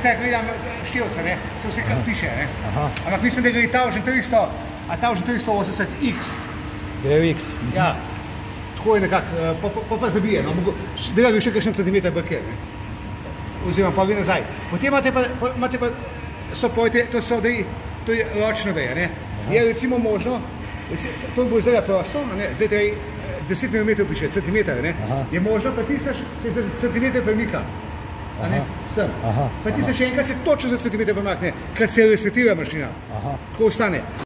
stekli števca, ne, se vse kar piše, ne. Ampak mislim, da gre 1380X. X. Ja, tako je nekako, pa zabije, no, da bi še kakšen centimeter brke, ne. Oziroma pa gre nazaj. Potem imate pa, to je ročno veje, ne. Je recimo možno, to bo zdaj prosto, ne, zdaj treba 10 mm piše, centimeter, ne, je možno, pa tisnaš, se za centimeter premika, sem. Pa tisnaš še enkrat se točno za centimeter premakne, ker se resetira mašina, tako ostane.